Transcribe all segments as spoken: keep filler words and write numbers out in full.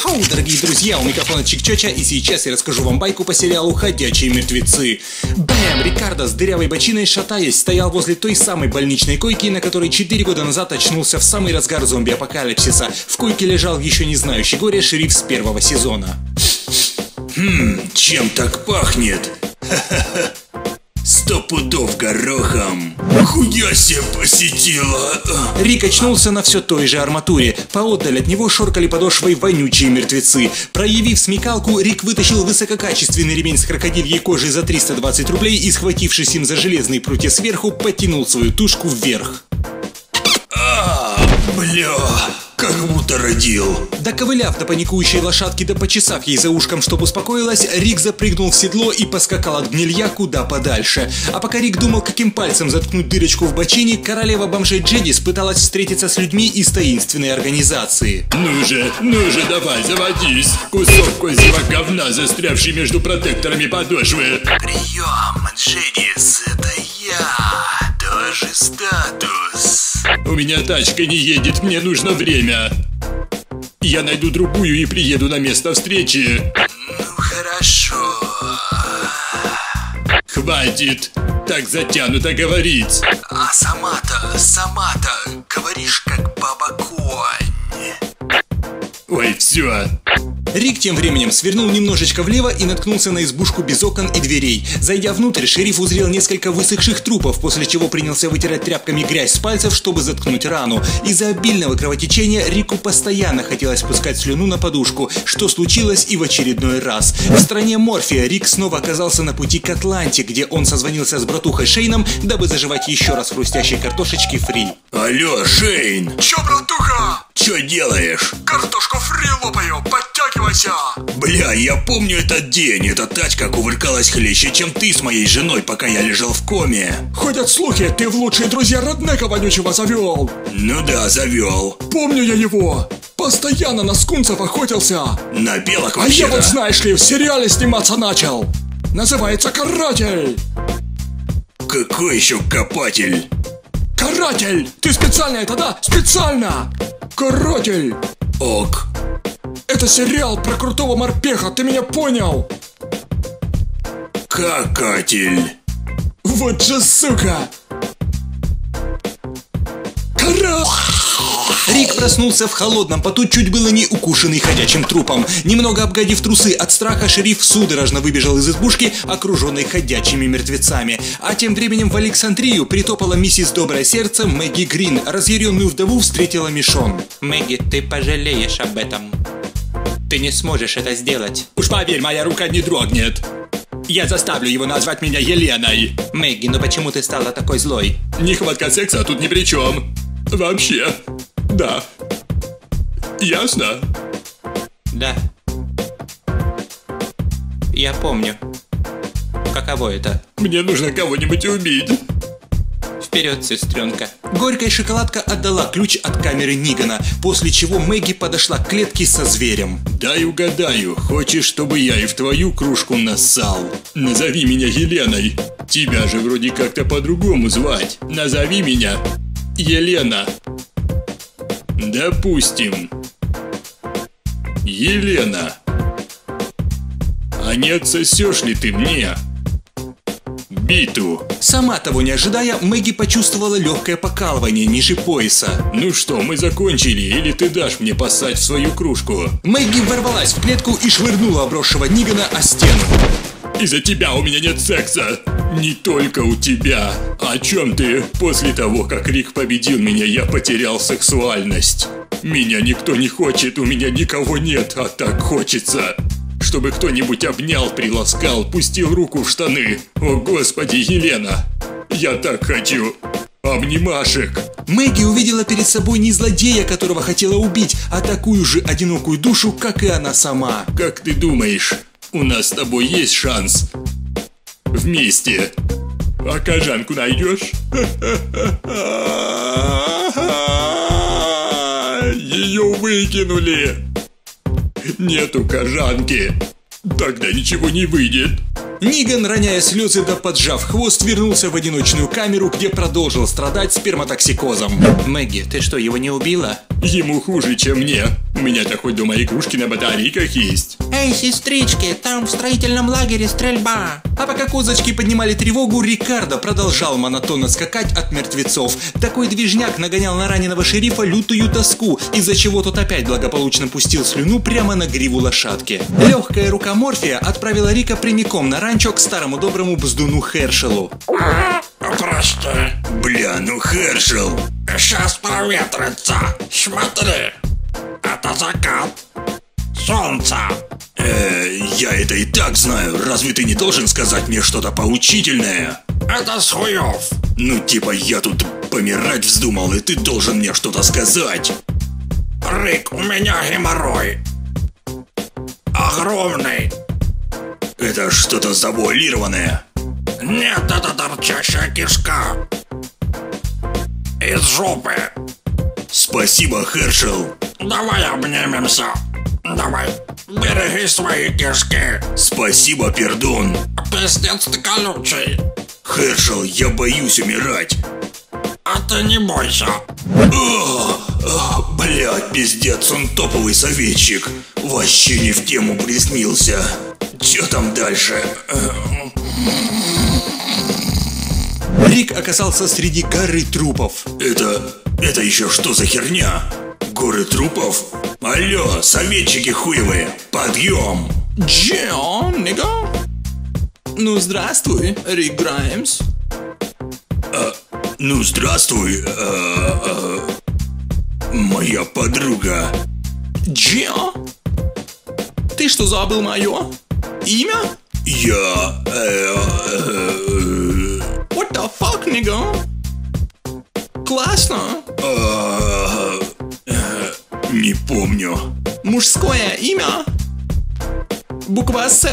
Йо-хоу, дорогие друзья, у микрофона Чик-Чоча, и сейчас я расскажу вам байку по сериалу «Ходячие мертвецы». Бэм! Рикардо с дырявой бочиной, шатаясь, стоял возле той самой больничной койки, на которой четыре года назад очнулся в самый разгар зомби-апокалипсиса. В койке лежал еще не знающий горя шериф с первого сезона. Хм, чем так пахнет? Ха-ха-ха. Сто пудов горохом. Хуя себе посетила. Рик очнулся на все той же арматуре. Поотдаль от него шоркали подошвой вонючие мертвецы. Проявив смекалку, Рик вытащил высококачественный ремень с крокодильей кожей за триста двадцать рублей и, схватившись им за железные прутья сверху, потянул свою тушку вверх. А, бля, как будто родил. Доковыляв до паникующей лошадки, да почесав ей за ушком, чтобы успокоилась, Рик запрыгнул в седло и поскакал от гнилья куда подальше. А пока Рик думал, каким пальцем заткнуть дырочку в бочине, королева бомжей Джедис пыталась встретиться с людьми из таинственной организации. Ну же, ну же, давай, заводись. Кусок козьего говна, застрявший между протекторами подошвы. Прием, Джедис, это я. Тоже статус. У меня тачка не едет, мне нужно время. Я найду другую и приеду на место встречи. Ну хорошо. Хватит так затянуто говорить. А сама-то, сама-то говоришь как баба-конь. Ой, все. Рик тем временем свернул немножечко влево и наткнулся на избушку без окон и дверей. Зайдя внутрь, шериф узрел несколько высохших трупов, после чего принялся вытирать тряпками грязь с пальцев, чтобы заткнуть рану. Из-за обильного кровотечения Рику постоянно хотелось пускать слюну на подушку, что случилось и в очередной раз. В стране Морфия Рик снова оказался на пути к Атланте, где он созвонился с братухой Шейном, дабы заживать еще раз хрустящей картошечки фри. Алло, Шейн! Чё, братуха? Чё делаешь? Картошку фри лопаю, подтягивайся! Бля, я помню этот день. Эта тачка кувыркалась хлеще, чем ты с моей женой, пока я лежал в коме. Ходят слухи, ты в лучшие друзья Реднека вонючего завел. Ну да, завел. Помню я его. Постоянно на скунсов охотился. На белок А вообще-то. я вот, знаешь ли, в сериале сниматься начал. Называется «Каратель». Какой еще копатель? Каратель! Ты специально это, да? Специально! Каратель! Ок. Это сериал про крутого морпеха, ты меня понял? Какатель. Вот же сука! Кара... Рик проснулся в холодном поту, чуть было не укушенный ходячим трупом. Немного обгадив трусы от страха, шериф судорожно выбежал из избушки, окруженной ходячими мертвецами. А тем временем в Александрию притопала миссис Доброе Сердце Мэгги Грин. Разъяренную вдову встретила Мишон. Мэгги, ты пожалеешь об этом. Ты не сможешь это сделать. Уж поверь, моя рука не дрогнет. Я заставлю его назвать меня Еленой. Мэгги, ну почему ты стала такой злой? Нехватка секса тут ни при чем. Вообще. Да. Ясно? Да. Я помню. Каково это? Мне нужно кого-нибудь убить. Вперед, сестренка. Горькая шоколадка отдала ключ от камеры Нигана, после чего Мэгги подошла к клетке со зверем. Дай угадаю, хочешь, чтобы я и в твою кружку нассал? Назови меня Еленой. Тебя же вроде как-то по-другому звать. Назови меня Елена. Допустим. Елена. А не отсосешь ли ты мне биту? Сама того не ожидая, Мэгги почувствовала легкое покалывание ниже пояса. Ну что, мы закончили, или ты дашь мне поссать в свою кружку? Мэгги ворвалась в клетку и швырнула обросшего Нигана о стену. Из-за тебя у меня нет секса. Не только у тебя. О чем ты? После того, как Рик победил меня, я потерял сексуальность. Меня никто не хочет, у меня никого нет, а так хочется. Чтобы кто-нибудь обнял, приласкал, пустил руку в штаны. О, господи, Елена, я так хочу обнимашек. Мэгги увидела перед собой не злодея, которого хотела убить, а такую же одинокую душу, как и она сама. Как ты думаешь, у нас с тобой есть шанс вместе? А кожанку найдешь? Ее выкинули. Нету кожанки. Тогда ничего не выйдет. Ниган, роняя слезы да поджав хвост, вернулся в одиночную камеру, где продолжил страдать сперматоксикозом. Мэгги, ты что, его не убила? Ему хуже, чем мне. У меня-то хоть дома игрушки на батарейках есть. Эй, сестрички, там в строительном лагере стрельба. А пока козочки поднимали тревогу, Рикардо продолжал монотонно скакать от мертвецов. Такой движняк нагонял на раненого шерифа лютую тоску, из-за чего тот опять благополучно пустил слюну прямо на гриву лошадки. Легкая рука Морфия отправила Рика прямиком на ранчо к старому доброму бздуну Хершелу. Прости. Бля, ну Хершел. Сейчас проветрится. Смотри. Это закат. Солнце. Э, я это и так знаю. Разве ты не должен сказать мне что-то поучительное? Это с хуев. Ну типа я тут помирать вздумал, и ты должен мне что-то сказать. Рик, у меня геморрой. Огромный. Это что-то завуалированное. Нет, это торчащая кишка. Из жопы. Спасибо, Хершел. Давай обнимемся. Давай. Береги свои кишки. Спасибо, пердун. Пиздец ты колючий. Хершел, я боюсь умирать. А ты не бойся. О, о, блядь, пиздец, он топовый советчик. Вообще не в тему приснился. Чё там дальше? Рик оказался среди горы трупов. Это... это еще что за херня? Горы трупов? Алло, советчики хуевые, подъем! Джон, нига? Ну, здравствуй, Рик Граймс. А, ну, здравствуй, а, а, моя подруга. Джо? Ты что, забыл мое имя? Я... Э, э, What the fuck, нига? Классно. э, э, не помню. Мужское имя? Буква С.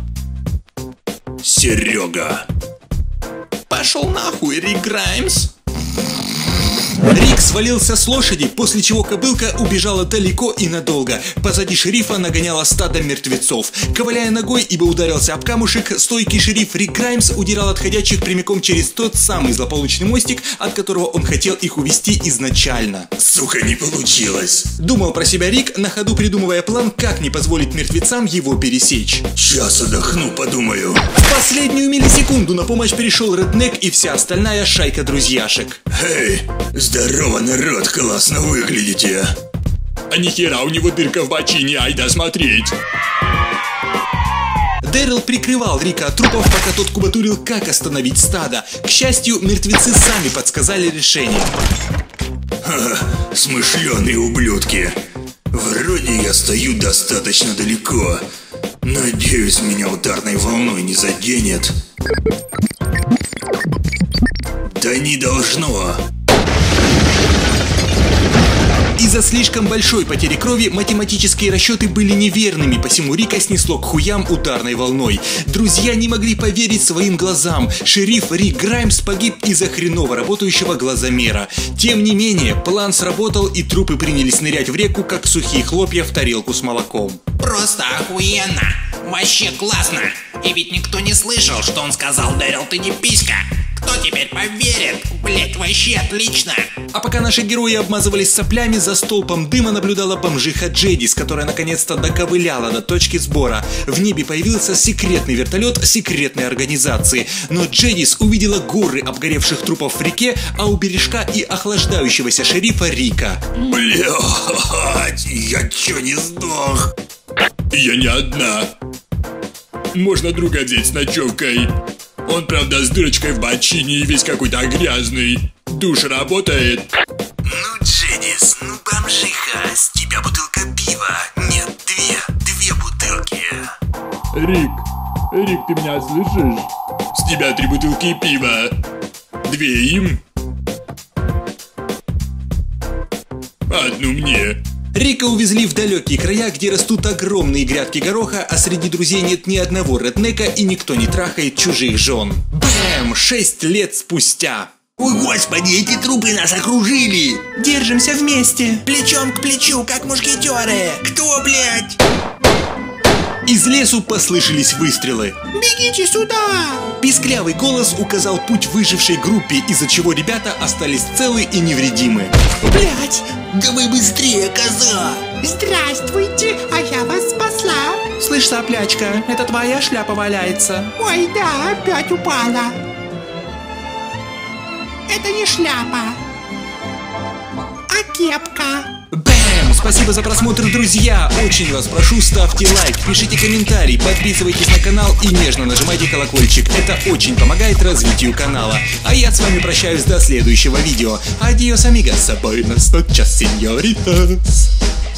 Серега. Пошел нахуй, Рик Граймс. Рик свалился с лошади, после чего кобылка убежала далеко и надолго. Позади шерифа нагоняло стадо мертвецов. Ковыляя ногой, ибо ударился об камушек, стойкий шериф Рик Граймс удирал отходящих прямиком через тот самый злополучный мостик, от которого он хотел их увести изначально. Сука, не получилось. Думал про себя Рик, на ходу придумывая план, как не позволить мертвецам его пересечь. Сейчас отдохну, подумаю. В последнюю миллисекунду на помощь пришел Реднек и вся остальная шайка друзьяшек. Эй, здорово, народ, классно выглядите. А нихера у него дырка в бочине, айда смотреть. Дэрил прикрывал Рика от трупов, пока тот кубатурил, как остановить стадо. К счастью, мертвецы сами подсказали решение. Ха, смышленые ублюдки. Вроде я стою достаточно далеко. Надеюсь, меня ударной волной не заденет. Да не должно. Из-за слишком большой потери крови математические расчеты были неверными, посему Рика снесло к хуям ударной волной. Друзья не могли поверить своим глазам. Шериф Рик Граймс погиб из-за хреново работающего глазомера. Тем не менее, план сработал, и трупы принялись нырять в реку, как сухие хлопья в тарелку с молоком. Просто охуенно! Вообще классно! И ведь никто не слышал, что он сказал: Дэрил, ты не писька! Кто теперь поверит? Блять, вообще отлично! А пока наши герои обмазывались соплями, за столпом дыма наблюдала бомжиха Джедис, которая наконец-то доковыляла до точки сбора. В небе появился секретный вертолет секретной организации. Но Джедис увидела горы обгоревших трупов в реке, а у бережка и охлаждающегося шерифа Рика. Блядь, я чё не сдох? Я не одна. Можно друга взять с ночевкой. Он, правда, с дырочкой в бочине и весь какой-то грязный. Душ работает. Ну, Джедис, ну бомжиха, с тебя бутылка пива. Нет, две, две бутылки. Рик, Рик, ты меня слышишь? С тебя три бутылки пива. Две им. Одну мне. Рика увезли в далекие края, где растут огромные грядки гороха, а среди друзей нет ни одного реднека и никто не трахает чужих жен. Бэм! Шесть лет спустя. Ой, господи, эти трупы нас окружили. Держимся вместе, плечом к плечу, как мушкетеры. Кто, блядь? Из лесу послышались выстрелы. Бегите сюда! Писклявый голос указал путь выжившей группе, из-за чего ребята остались целы и невредимы. Блять! Давай быстрее, коза! Здравствуйте, а я вас спасла. Слышь, соплячка, это твоя шляпа валяется. Ой, да, опять упала. Это не шляпа, а кепка. Бэм! Спасибо за просмотр, друзья! Очень вас прошу, ставьте лайк, пишите комментарий, подписывайтесь на канал и нежно нажимайте колокольчик. Это очень помогает развитию канала. А я с вами прощаюсь до следующего видео. Адиос, амигос, с собой на сто час, сеньоритас.